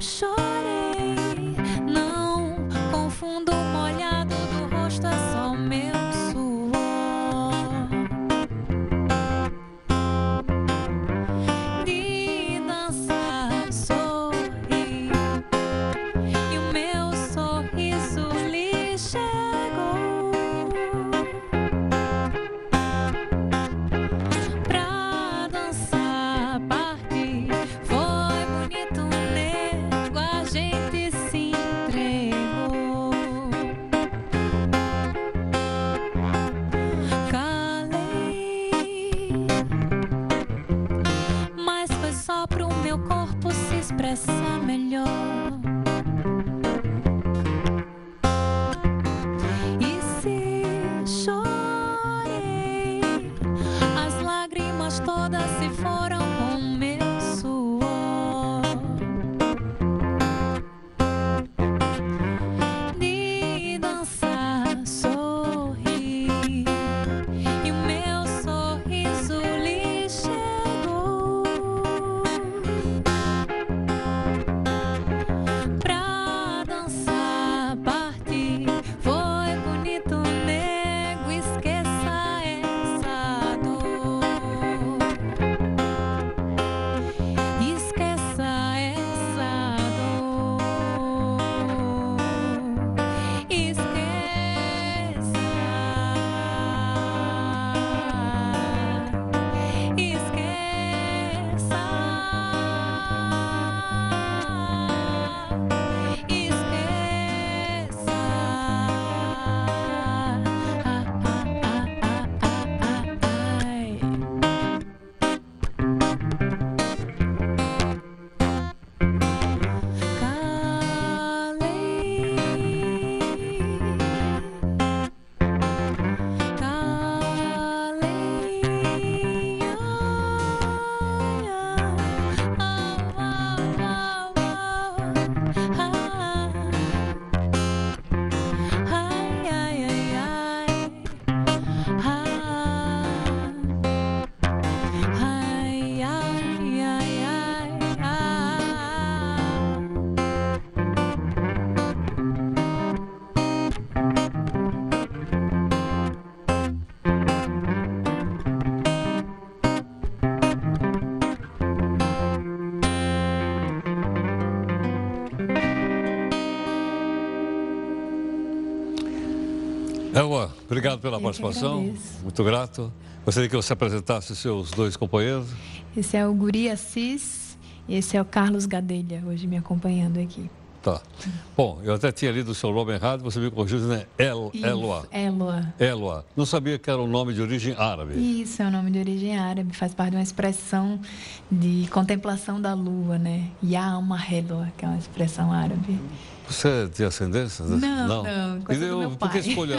chorei. Não confundo o molhado do rosto, é só meu suor. De dançar, sorrir, e o meu sorriso lhe chegou. Pra dançar, partir, foi bonito nego, a gente se entregou. Calei, mas foi só pro meu corpo se expressar melhor. E se chorei, as lágrimas todas se foram com meu suor. De dançar, sorrir, e o meu sorriso lhe chegou. Pra dançar, partir, foi bonito nego, esqueça essa dor. Esqueça essa dor. Elua, obrigado pela participação. Muito grato. Gostaria que você apresentasse os seus dois companheiros. Esse é o Guri Assis e esse é o Carlos Gadelha, hoje me acompanhando aqui. Tá. Bom, eu até tinha lido o seu nome errado, você me corrigiu, né? Elua. Elua. Elua. Não sabia que era um nome de origem árabe. Isso, é um nome de origem árabe, faz parte de uma expressão de contemplação da lua, né? Yama Helua, que é uma expressão árabe. Você é de ascendência? Não. E eu, por que escolheu?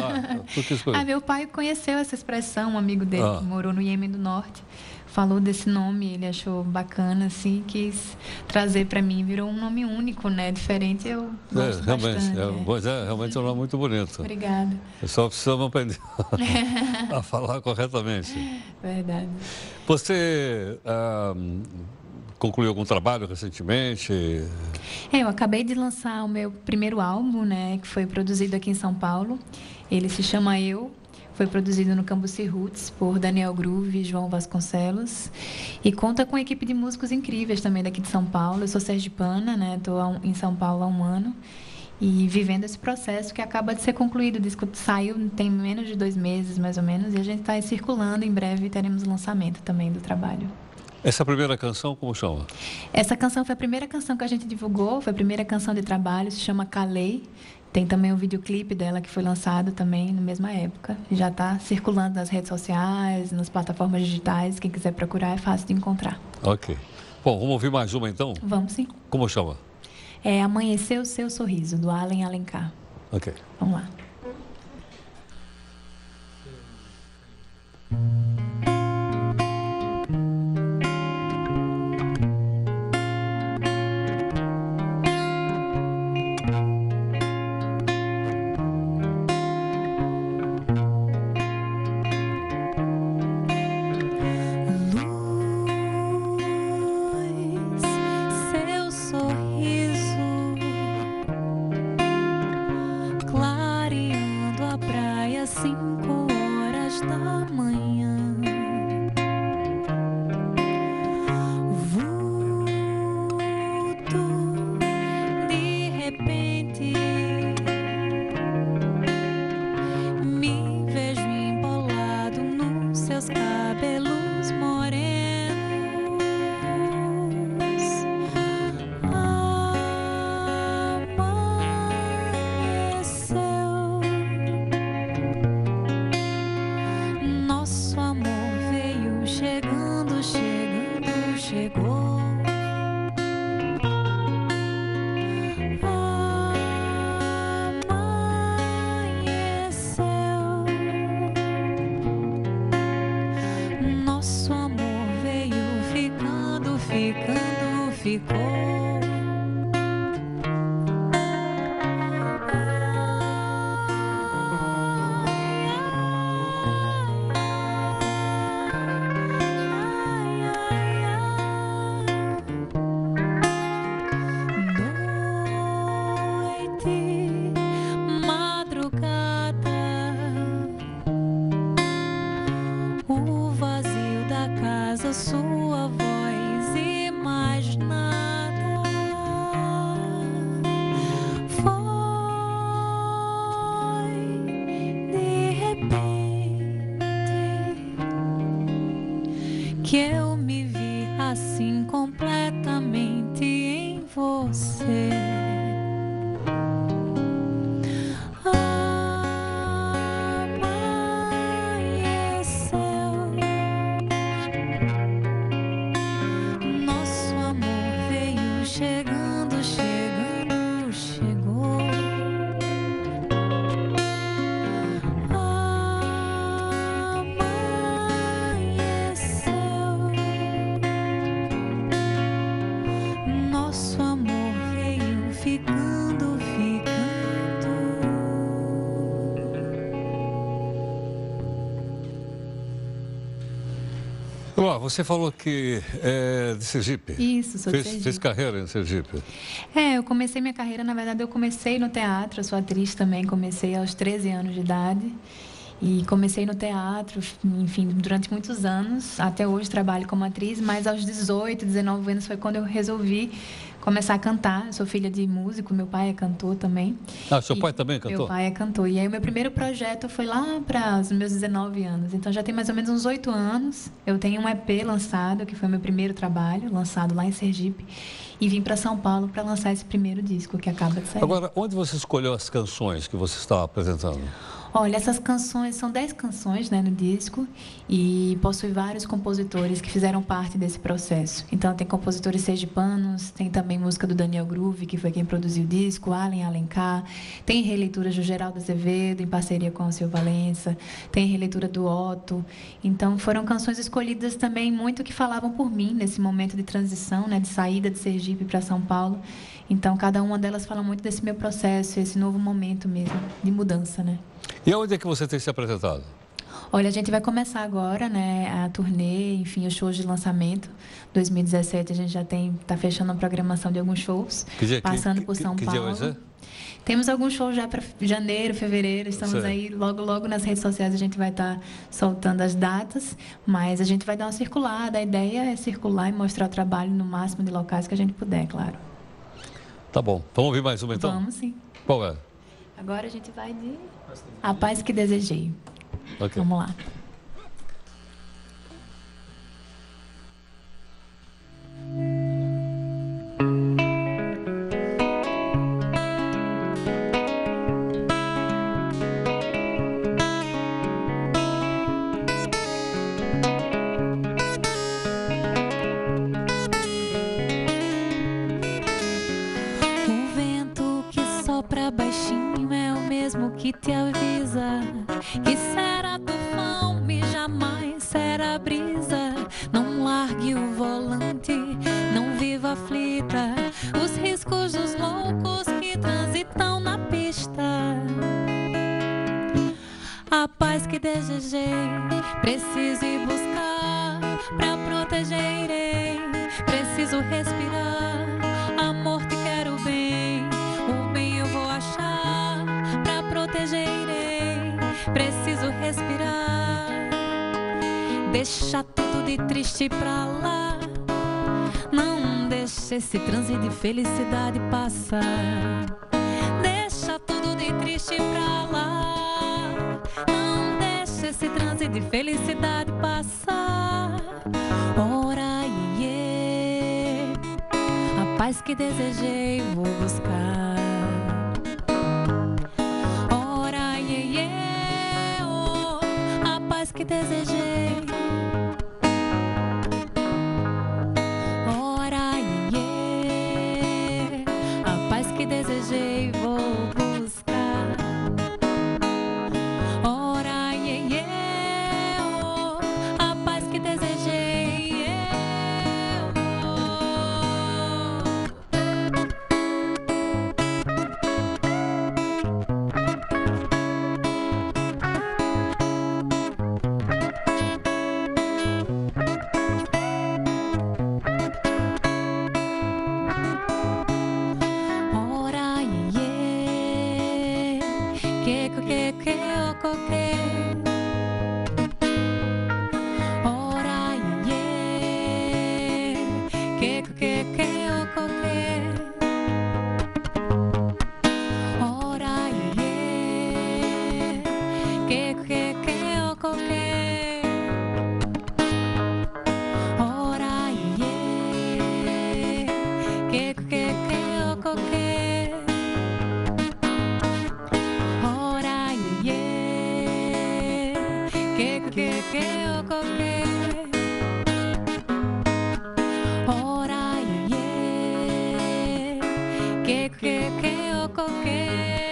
Meu pai conheceu essa expressão, um amigo dele que morou no Iêmen do Norte, falou desse nome, ele achou bacana, assim, quis trazer para mim, virou um nome único, né? Diferente, eu gosto bastante. Realmente é um nome muito bonito. Obrigada. Só precisamos aprender a falar corretamente. Verdade. Você concluiu algum trabalho recentemente? Eu acabei de lançar o meu primeiro álbum, né, que foi produzido aqui em São Paulo. Ele se chama Eu. Foi produzido no Cambuci Roots por Daniel Groove e João Vasconcelos. E conta com uma equipe de músicos incríveis também daqui de São Paulo. Eu sou sergipana, né? Estou em São Paulo há um ano. E vivendo esse processo que acaba de ser concluído. O disco saiu tem menos de 2 meses, mais ou menos. E a gente está aí circulando. Em breve teremos o lançamento também do trabalho. Essa primeira canção, como chama? Essa canção foi a primeira canção que a gente divulgou. Foi a primeira canção de trabalho. Se chama Calei. Tem também um videoclipe dela que foi lançado também na mesma época. Já está circulando nas redes sociais, nas plataformas digitais. Quem quiser procurar é fácil de encontrar. Ok. Bom, vamos ouvir mais uma então? Vamos sim. Como chama? É Amanhecer o Seu Sorriso, do Allen Alencar. Ok. Vamos lá. Luz, seu sorriso você. Você falou que é de Sergipe. Isso, sou de Sergipe. Fez carreira em Sergipe. Eu comecei minha carreira, na verdade, eu comecei no teatro, eu sou atriz também, comecei aos 13 anos de idade. E comecei no teatro, enfim, durante muitos anos. Até hoje trabalho como atriz, mas aos 18, 19 anos foi quando eu resolvi começar a cantar. Eu sou filha de músico, meu pai é cantor também. Seu pai também cantou? Meu pai é cantor. E aí o meu primeiro projeto foi lá para os meus 19 anos. Então já tem mais ou menos uns 8 anos. Eu tenho um EP lançado, que foi meu primeiro trabalho, lançado lá em Sergipe. E vim para São Paulo para lançar esse primeiro disco que acaba de sair. Agora, onde você escolheu as canções que você estava apresentando? Olha, essas canções, são 10 canções, né, no disco, e possui vários compositores que fizeram parte desse processo. Então, tem compositores sergipanos, tem também música do Daniel Groove, que foi quem produziu o disco, Allen Alencar, tem releituras do Geraldo Azevedo, em parceria com o Alceu Valença, tem releitura do Otto. Então, foram canções escolhidas também muito que falavam por mim, nesse momento de transição, né, de saída de Sergipe para São Paulo. Então, cada uma delas fala muito desse meu processo, esse novo momento mesmo, de mudança, né? E onde é que você tem se apresentado? Olha, a gente vai começar agora, né, a turnê, enfim, os shows de lançamento. 2017 a gente já está fechando a programação de alguns shows, passando por São Paulo. Que dia vai ser? Temos alguns shows já para janeiro, fevereiro, estamos aí, logo nas redes sociais a gente vai estar soltando as datas, mas a gente vai dar uma circulada, a ideia é circular e mostrar o trabalho no máximo de locais que a gente puder, claro. Tá bom, vamos ouvir mais uma então? Vamos sim. Qual é? Agora a gente vai de A Paz que Desejei. Okay. Vamos lá. Baixinho é o mesmo que te avisa que será tufão e jamais será brisa. Não largue o volante, não viva aflita os riscos dos loucos que transitam na pista. A paz que desejei, preciso ir buscar pra proteger irei. Preciso respirar, amor te quero bem. O bem eu vou achar, pra proteger irei. Preciso respirar, deixa tudo de triste pra lá. Não deixe esse transe de felicidade passar. Deixa tudo de triste pra lá. Não deixe esse transe de felicidade passar. Ora, iê, a paz que desejei vou buscar. Ora, iê, oh, a paz que desejei. Ora, iê, a paz que desejei vou buscar. Ora, iê, oh, a paz que desejei. Ora, iê, que, o, que. Ora, iê, que, o, que. Ora, iê, que, o, que. Ora, iê, que, qualquer.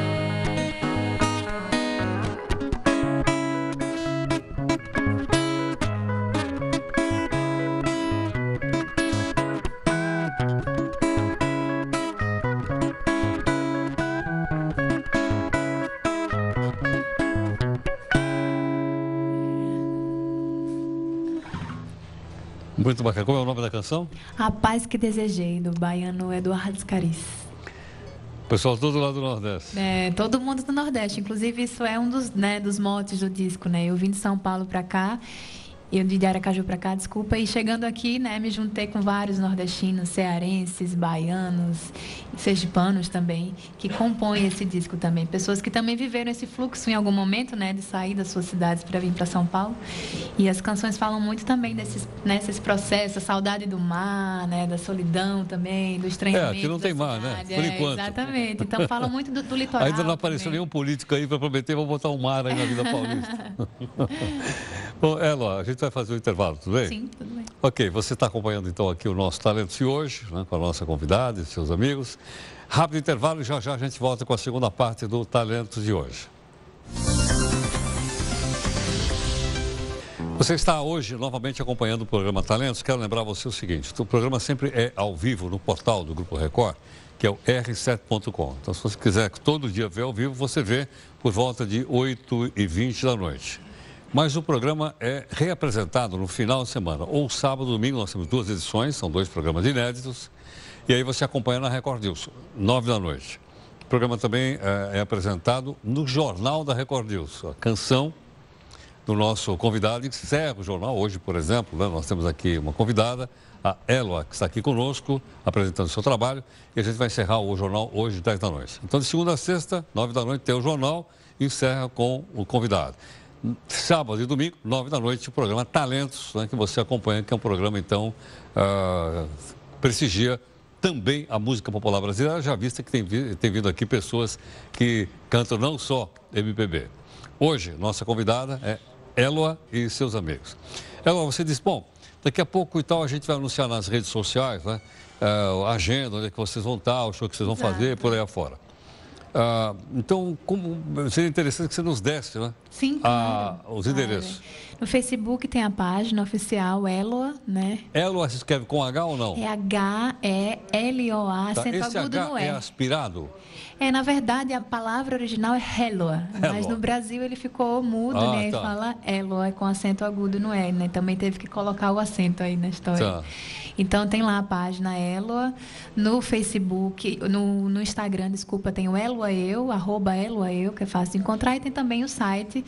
Muito bacana. Como é o nome da canção? A Paz que Desejei, do baiano Eduardo Scarice. Pessoal todo lá do Nordeste. É, todo mundo do Nordeste. Inclusive, isso é um dos motes do disco, né? Eu vim de São Paulo para cá, eu de Aracaju para cá, desculpa, e chegando aqui, né, me juntei com vários nordestinos, cearenses, baianos, sergipanos também, que compõem esse disco também. Pessoas que também viveram esse fluxo em algum momento, né, de sair das suas cidades para vir para São Paulo. E as canções falam muito também desses processos, a saudade do mar, né, da solidão também, do estranhamento. Aqui não tem mar, né? Por enquanto. Exatamente. Então falam muito do litoral. Ainda não apareceu nenhum político aí para prometer, vou botar um mar aí na Vida Paulista. Bom, Elua, a gente vai fazer o intervalo, tudo bem? Sim, tudo bem. Ok, você está acompanhando então aqui o nosso Talentos de hoje, né, com a nossa convidada e seus amigos. Rápido intervalo e já já a gente volta com a segunda parte do Talentos de hoje. Você está hoje novamente acompanhando o programa Talentos. Quero lembrar você o seguinte, o programa sempre é ao vivo no portal do Grupo Record, que é o r7.com. Então, se você quiser todo dia ver ao vivo, você vê por volta de 8h20 da noite. Mas o programa é reapresentado no final de semana, ou sábado, domingo, nós temos 2 edições, são 2 programas inéditos, e aí você acompanha na Record News, 9 da noite. O programa também é apresentado no Jornal da Record News, a canção do nosso convidado, que encerra o jornal. Hoje, por exemplo, né, nós temos aqui uma convidada, a Elua, que está aqui conosco, apresentando o seu trabalho, e a gente vai encerrar o jornal hoje, 10 da noite. Então, de segunda a sexta, 9 da noite, tem o jornal e encerra com o convidado. Sábado e domingo, 9 da noite, o programa Talentos, né, que você acompanha, que é um programa, então, prestigia também a música popular brasileira, já vista que tem vindo aqui pessoas que cantam não só MPB. Hoje, nossa convidada é Elua e seus amigos. Elua, você diz, bom, daqui a pouco e tal a gente vai anunciar nas redes sociais, né, a agenda, onde é que vocês vão estar, o show que vocês vão fazer, por aí afora. Então, seria interessante que você nos desse, né? Sim, claro, os endereços. No Facebook tem a página oficial Elua, né? Elua se escreve com H ou não? É H-E-L-O-A, acento Esse agudo H no E. é aspirado? Na verdade, a palavra original é Helua, mas no Brasil ele ficou mudo, né? Tá. E fala Elua com acento agudo no E, né? Também teve que colocar o acento aí na história. Tá. Então tem lá a página Elua, no Facebook, no Instagram, desculpa, tem o @eluaeu, que é fácil de encontrar, e tem também o site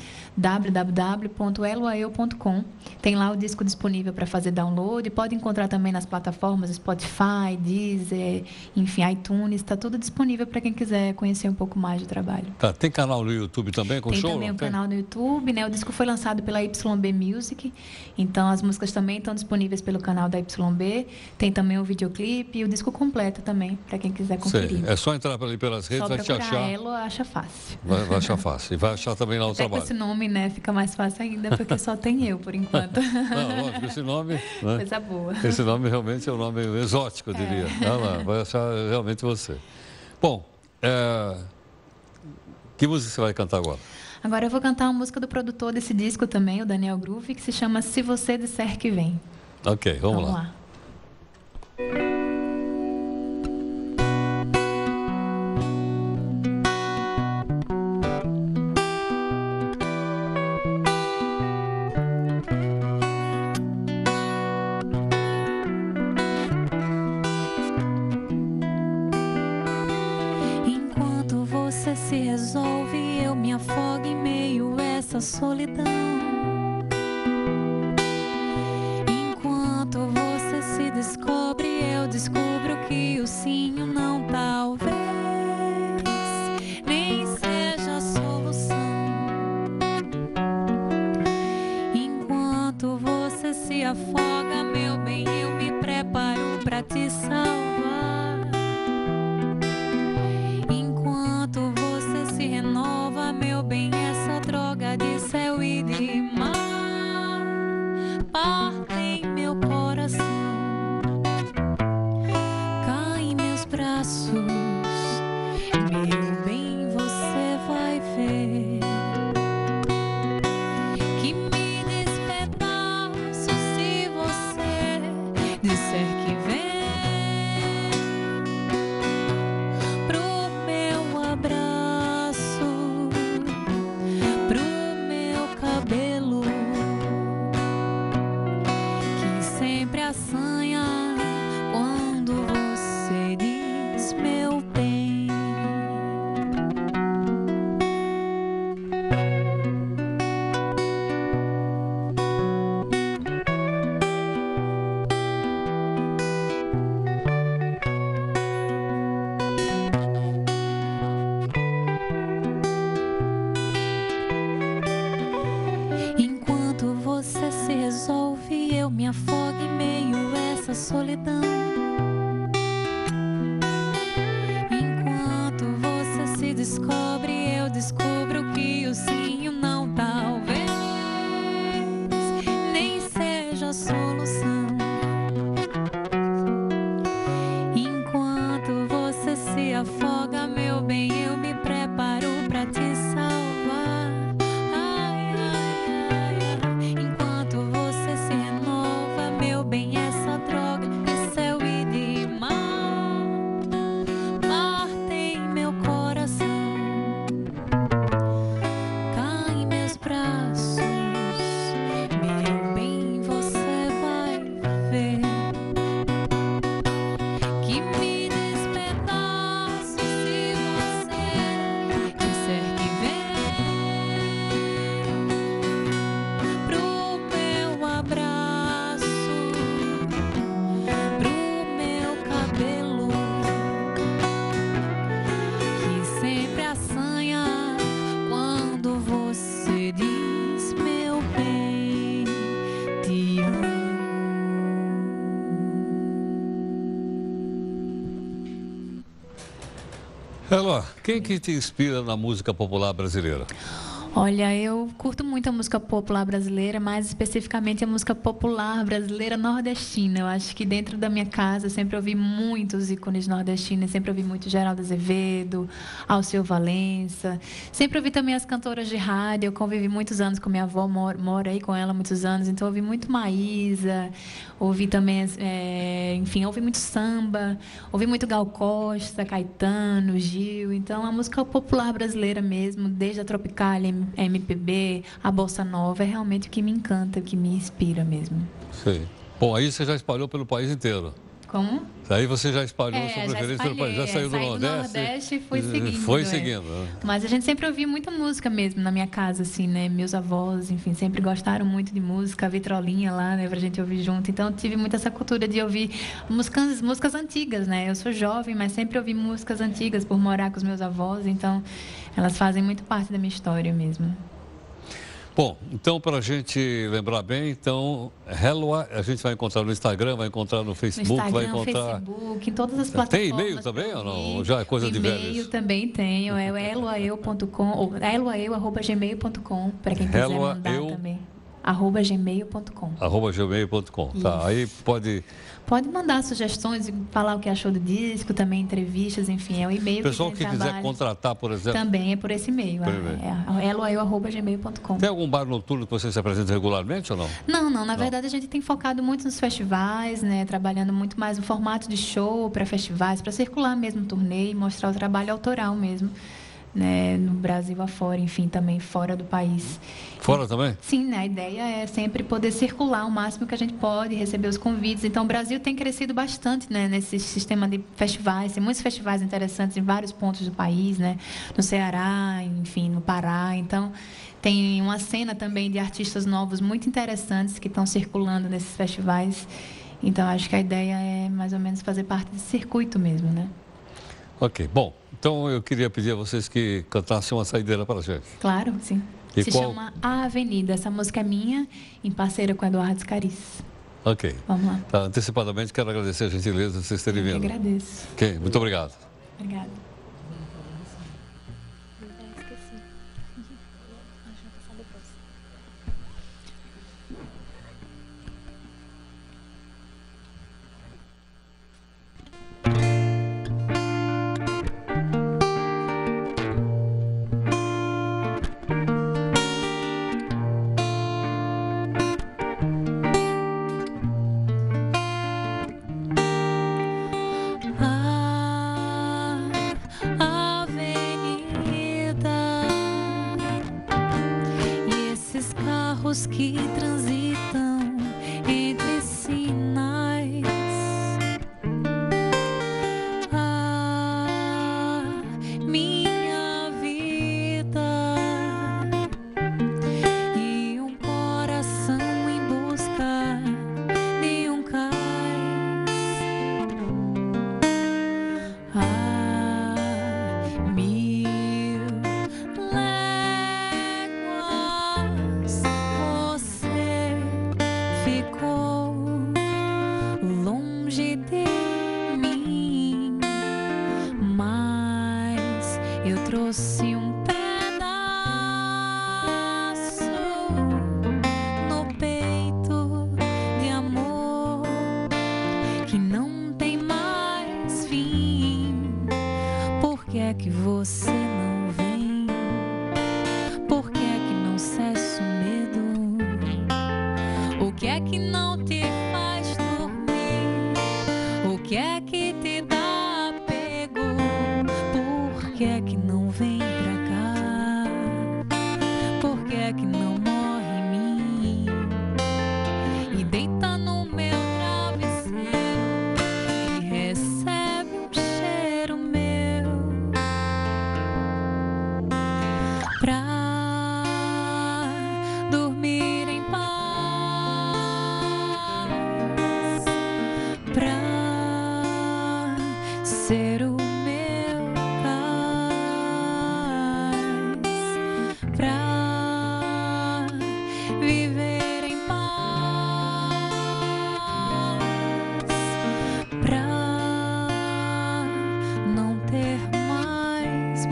www.eluaeu.com. Tem lá o disco disponível para fazer download, pode encontrar também nas plataformas Spotify, Deezer, enfim, iTunes, está tudo disponível para quem quiser conhecer um pouco mais do trabalho. Tá, tem canal no YouTube também com tem show? Tem também um canal no YouTube, né? O disco foi lançado pela YB Music, então as músicas também estão disponíveis pelo canal da YB. Tem também o videoclipe e o disco completo também, para quem quiser conferir. Sei. É só entrar ali pelas redes, vai te achar. Elua, acha fácil. Vai achar fácil. E vai achar também lá o trabalho. Com esse nome, né, fica mais fácil ainda, porque só tem eu, por enquanto. Não, lógico, esse nome... Né? Coisa boa. Esse nome realmente é um nome exótico, eu diria. Lá, vai achar realmente você. Bom, que música você vai cantar agora? Agora eu vou cantar uma música do produtor desse disco também, o Daniel Groove, que se chama Se Você Disser Que Vem. Ok, vamos lá. Enquanto você se resolve, eu me afogo em meio a essa solidão. Descobre, eu descubro que o sim, o não, talvez nem seja a solução. Enquanto você se afoga, meu bem, eu me preparo pra te salvar. Enquanto você se renova, meu bem, essa droga de céu e de mar partem meu coração. descobre, eu descubro que o sim e o não talvez nem seja a solução. Enquanto você se afoga, meu bem, eu me preparo pra te salvar. Ai, ai, ai, ai. Enquanto você se renova, meu bem, essa droga de céu e de mar tem meu coração. Cai em meus braços, meu bem, você vai ver que me despedaço se você disser que vem pro meu abraço, pro meu cabelo, que sempre assanha quando você diz, meu bem, te amo. Elo, quem que te inspira na música popular brasileira? Olha, eu curto muito a música popular brasileira, mais especificamente a música popular brasileira nordestina. Eu acho que dentro da minha casa eu sempre ouvi muitos ícones nordestinos, sempre ouvi muito Geraldo Azevedo, Alceu Valença, sempre ouvi também as cantoras de rádio. Eu convivi muitos anos com minha avó, moro aí com ela há muitos anos, então ouvi muito Maísa, ouvi também, enfim, ouvi muito samba, ouvi muito Gal Costa, Caetano, Gil. Então a música popular brasileira mesmo, desde a Tropicália, MPB, a Bossa Nova, é realmente o que me encanta, o que me inspira mesmo. Sei. Bom, aí você já espalhou pelo país inteiro. Como? Aí você já espalhou sua já preferência pelo país. Já saiu do saí Nordeste? E fui seguindo. Foi seguindo. Mas a gente sempre ouvia muita música mesmo na minha casa, assim, né? Meus avós, enfim, sempre gostaram muito de música, a vitrolinha lá, né? Pra gente ouvir junto. Então, eu tive muito essa cultura de ouvir músicas antigas, né? Eu sou jovem, mas sempre ouvi músicas antigas por morar com os meus avós. Então, elas fazem muito parte da minha história mesmo. Bom, então, para a gente lembrar bem, então, Helloa, a gente vai encontrar no Instagram, vai encontrar no Facebook, no Instagram, vai encontrar... Facebook, em todas as plataformas. Tem e-mail também ou não? Já é coisa de velhos? E-mail também tenho, é o eloaeu.com, ou eloaeu@gmail.com, para quem quiser mandar também. @gmail.com. @gmail.com, tá. Aí Pode mandar sugestões, falar o que achou do disco, também entrevistas, enfim, é o e-mail. Pessoal que quiser contratar, por exemplo. Também é por esse e-mail, eloaeu@gmail.com. Tem algum bar noturno que você se apresenta regularmente ou não? Não, na verdade a gente tem focado muito nos festivais, né, trabalhando muito mais no formato de show para festivais, para circular mesmo turnê e mostrar o trabalho autoral mesmo. Né, no Brasil afora, enfim, também fora do país. Fora também? Sim, né, a ideia é sempre poder circular o máximo que a gente pode, receber os convites. Então, o Brasil tem crescido bastante, né, nesse sistema de festivais. Tem muitos festivais interessantes em vários pontos do país, né, no Ceará, enfim, no Pará. Então, tem uma cena também de artistas novos muito interessantes que estão circulando nesses festivais. Então, acho que a ideia é mais ou menos fazer parte desse circuito mesmo, né? Ok, bom, então eu queria pedir a vocês que cantassem uma saideira para a gente. Claro, sim. Se chama A Avenida. Essa música é minha, em parceira com Eduardo Scarice. Ok. Vamos lá. Tá, antecipadamente quero agradecer a gentileza de vocês terem vindo. Eu agradeço. Ok, muito obrigado. Obrigada. eu trouxe um pedaço no peito de amor que não tem mais fim. Por que é que você não vem? Por que é que não cessa o medo? O que é que não te faz dormir? O que é que te dá apego? Por que é que não vem pra cá? Por que é que não morre em mim? E deita no meu travesseiro e recebe um cheiro meu pra dormir em paz, pra ser o meu cais, pra viver em paz, pra não ter mais.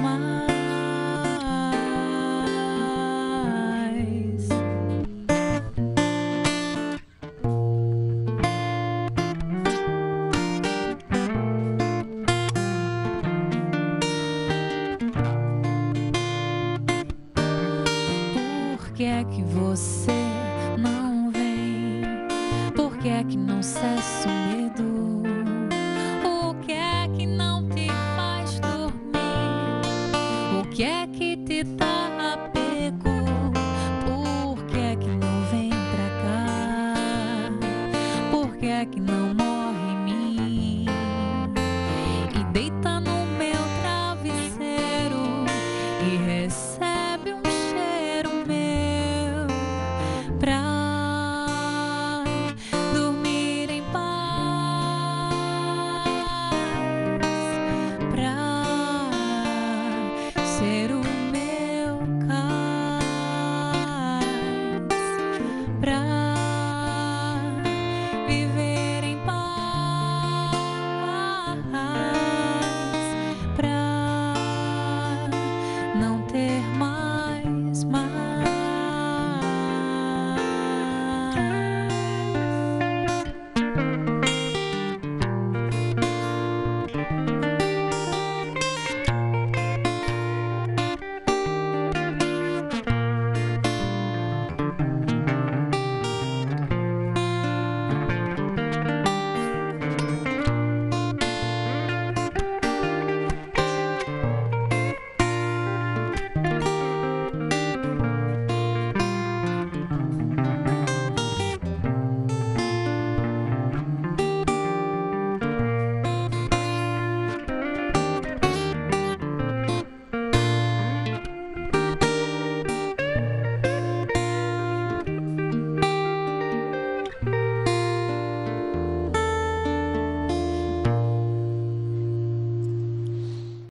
Por que é que você